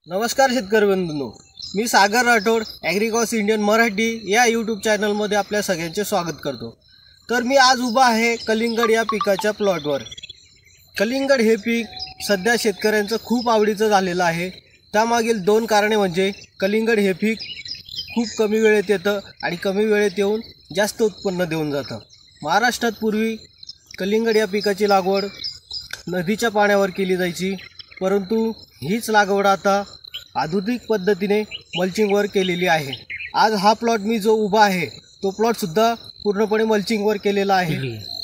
नमस्कार शेतकरी बंधूंनो, मी सागर राठोड ॲग्रिकॉस इंडियन मराठी या यूट्यूब चॅनलमध्ये आपल्या सगळ्यांचे स्वागत करतो। तर मी आज उभा आहे कलिंगड या पिकाच्या प्लॉटवर। कलिंगड हे पीक सध्या शेतकऱ्यांचं खूप आवडीचं झालेलं आहे। त्यामागील दोन कारणे म्हणजे कलिंगड हे पीक खूप कमी वेळेत येतं आणि कमी वेळेत येऊन जास्त उत्पन्न देऊन जातं। महाराष्ट्रात पूर्वी कलिंगड या पिकाची लागवड नदीच्या पाण्यावर केली जायची, परंतु हीच लागवड आता आधुनिक पद्धतीने मल्चिंगवर केलेली आहे। आज हा प्लॉट मी जो उभा आहे तो प्लॉट सुद्धा पूर्णपणे मल्चिंगवर केलेला आहे।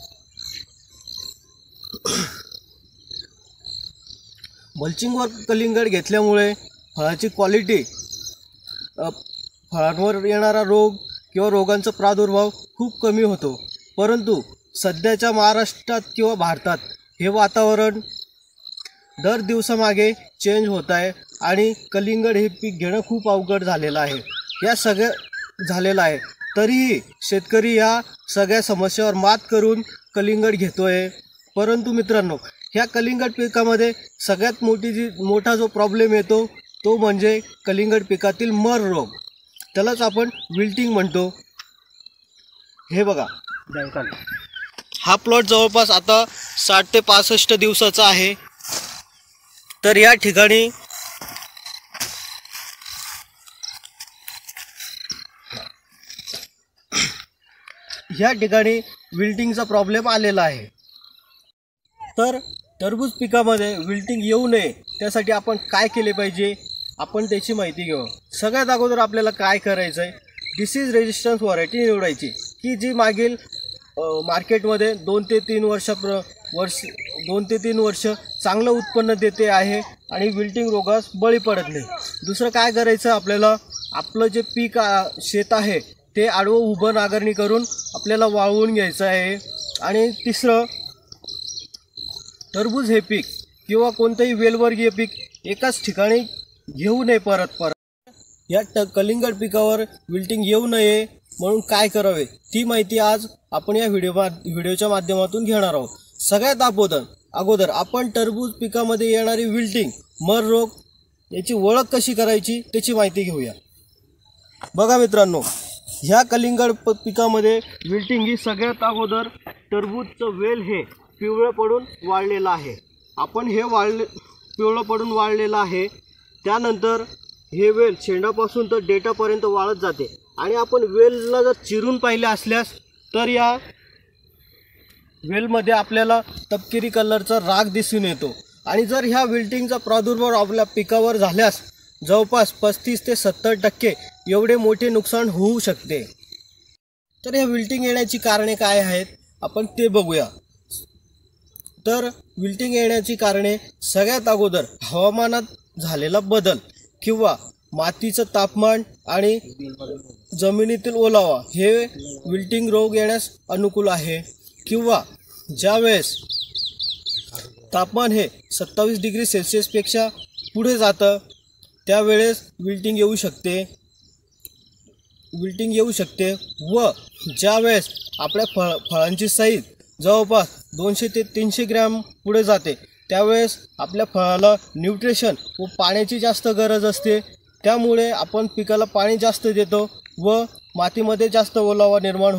मल्चिंगवर कलिंगड घेतल्यामुळे फळाची क्वालिटी, फळांवर येणारा रोग किंवा रोगांचा प्रादुर्भाव खूप कमी होतो। परंतु सध्याच्या महाराष्ट्रात किंवा भारतात हे वातावरण दर दिवसामागे चेंज होत आहे आणि कलिंगड हे पीक घेणं खूप अवघड झालेलं आहे। या सगळं झालेलं आहे, तरीही शेतकरी या सगळ्या समस्यावर मात करून कलिंगड घेतोय। परंतु मित्रांनो, ह्या कलिंगड पिकामध्ये सगळ्यात मोठा जो प्रॉब्लेम येतो तो म्हणजे कलिंगड पिकातील मर रोग, त्यालाच आपण विल्टिंग म्हणतो। हे बघा, हा प्लॉट जवळपास आता 60 ते 65 दिवसाचा आहे। तर या ठिकाणी विल्टिंगचा प्रॉब्लेम आलेला आहे। तर टरबूज पिकामध्ये विल्टिंग येऊ नये त्यासाठी आपण काय केले पाहिजे, आपण त्याची माहिती घेऊ। सगळ्यात अगोदर आपल्याला काय करायचं आहे, डिसीज रेजिस्टन्स व्हरायटी निवडायची की जी मागील मार्केटमध्ये 2 ते 3 वर्ष चांगलं उत्पन्न देते आहे आणि विल्टिंग रोगास बळी पडत नाही। दुसरं काय करायचं, आपल्याला आपलं जे पीक शेत आहे ते आडवं उभं नांगरणी करून आपल्याला वाळवून घ्यायचं आहे। आणि तिसरं, टरबूज हे पीक किंवा कोणतेही वेलवर्गीय पीक एकाच ठिकाणी घेऊ नये परत। या कलिंगड पिकावर विल्टिंग येऊ नये म्हणून काय करावे ती माहिती आज आपण या व्हिडिओच्या माध्यमातून घेणार आहोत। सगळ्यात अगोदर आपण टरबूज पिकामध्ये येणारी विल्टिंग, मर रोग याची ओळख कशी करायची त्याची माहिती घेऊया। बघा मित्रांनो, ह्या कलिंगड पिकामध्ये विल्टिंग ही सगळ्यात अगोदर टरबूजचं वेल हे पिवळं पडून वाळलेलं आहे। आपण हे पिवळं पडून वाळलेलं आहे, त्यानंतर हे वेल शेंडापासून तर डेटापर्यंत वाळत जाते आणि आपण वेलला जर चिरून पाहिले असल्यास तर या वेलमध्ये आपल्याला तपकिरी कलरचा राग दिसून येतो। आणि जर ह्या विल्टिंगचा प्रादुर्भाव आपल्या पिकावर झाल्यास जवळपास 35 ते 70% एवढे मोठे नुकसान होऊ शकते। तर ह्या विल्टिंग येण्याची कारणे काय आहेत आपण ते बघूया। तर विल्टिंग येण्याची कारणे सगळ्यात अगोदर हवामानात झालेला बदल किंवा मातीचं तापमान आणि जमिनीतील ओलावा हे विल्टिंग रोग येण्यास अनुकूल आहे। किंवा ज्यावेळेस तापमान हे 27 डिग्री सेल्सिअसपेक्षा पुढे जातं त्यावेळेस विल्टिंग येऊ शकते। व ज्यावेळेस आपल्या फळांची साईज जवळपास 200 ते 300 ग्रॅम पुढे जाते त्यावेळेस आपल्या फळाला न्यूट्रिशन व पाण्याची जास्त गरज असते। त्यामुळे आपण पिकाला पाणी जास्त देतो व मातीमध्ये जास्त ओलावा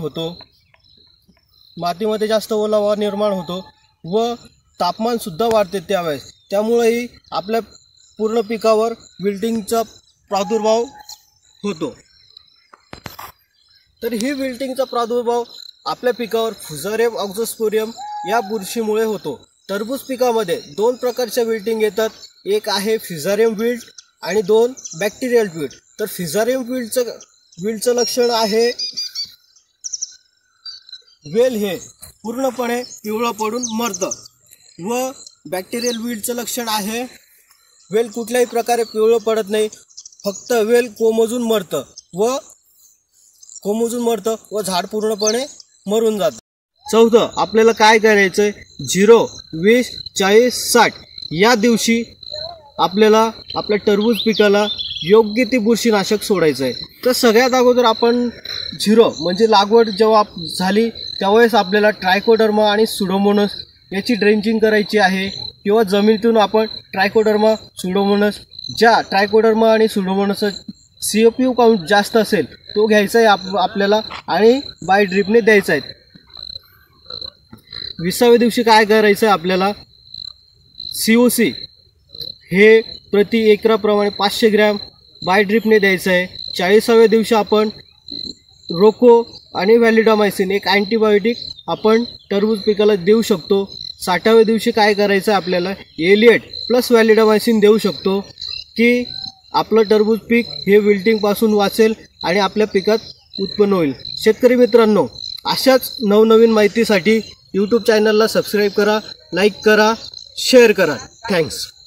निर्माण होतो व तापमानसुद्धा वाढते त्यावेळेस। त्यामुळेही आपल्या पूर्ण पिकावर विल्टिंगचा प्रादुर्भाव होतो। तर ही विल्टिंगचा प्रादुर्भाव आपल्या पिकावर फुझारियम ऑक्झोस्पोरियम या बुरशीमुळे होतो। टरबूज पिकामध्ये 2 प्रकारच्या विल्टिंग येतात, एक आहे फिझारियम विल्ट आणि 2 बॅक्टेरियल विल्ट। तर फिझारियम विल्टचं लक्षण आहे वेल हे पूर्णपणे पिवळं पडून मरतं व बॅक्टेरियल विल्टचं लक्षण आहे वेल कुठल्याही प्रकारे पिवळं पडत नाही, फक्त वेल कोमेजून मरतं व झाड पूर्णपणे मरून जातं। चौथं, आपल्याला काय करायचं आहे, 0, 20, 40, 60 या दिवशी आपल्याला आपल्या टरबूज पिकाला योग्य ती बुरशीनाशक सोडायचं आहे। तर सगळ्यात अगोदर आपण 0 म्हणजे लागवड जेव्हा झाली त्यावेळेस आपल्याला ट्रायकोडर्मा आणि सुडोमोनास याची ड्रेंचिंग करायची आहे किंवा जमिनीतून आपण ट्रायकोडर्मा सुडोमोनास ज्या ट्रायकोडर्मा आणि सुडोमोनासचा COPU काउंट जास्त असेल तो घ्यायचा आहे आपल्याला आणि बाय ड्रिपने द्यायचा आहे। 20व्या दिवशी काय करायचं आहे आपल्याला, COC हे प्रति एकराप्रमाणे 500 ग्रॅम बाय ड्रिपने द्यायचं आहे। 40व्या दिवशी आपण रोको आणि व्हॅलिडामायसिन एक अँटीबायोटिक आपण टरबूज पिकाला देऊ शकतो। 60व्या दिवशी काय करायचं आपल्याला, एलिएट प्लस व्हॅलिडामायसिन देऊ शकतो की आपलं टरबूज पीक हे विल्टिंगपासून वाचेल आणि आपल्या पिकात उत्पन्न होईल। शेतकरी मित्रांनो, अशाच नवनवीन माहितीसाठी यूट्यूब चॅनलला सबस्क्राईब करा, लाईक करा, शेअर करा। थँक्स।